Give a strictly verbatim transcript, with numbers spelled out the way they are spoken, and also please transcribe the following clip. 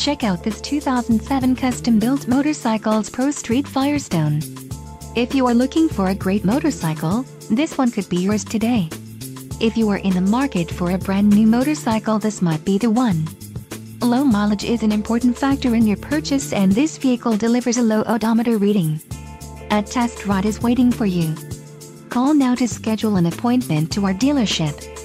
check out this two thousand seven custom-built Motorcycles Pro Street Firestone. If you are looking for a great motorcycle, this one could be yours today. If you are in the market for a brand new motorcycle, this might be the one. Low mileage is an important factor in your purchase, and this vehicle delivers a low odometer reading. A test ride is waiting for you. Call now to schedule an appointment to our dealership.